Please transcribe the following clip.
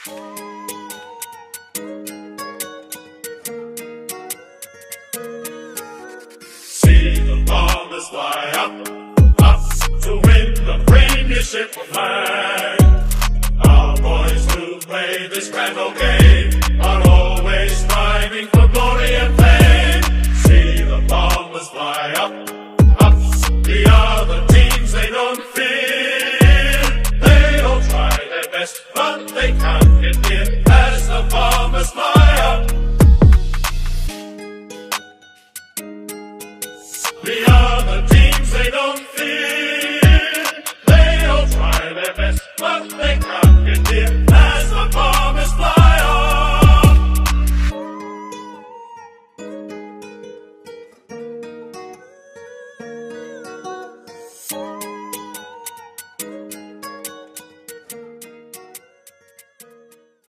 See the Bombers fly up to win the premiership flag. Our boys who play this grand old game are always striving for glory and fame. See the Bombers fly up, the other teams they don't fear. They all try their best, but they can't get near as the Bombers fly.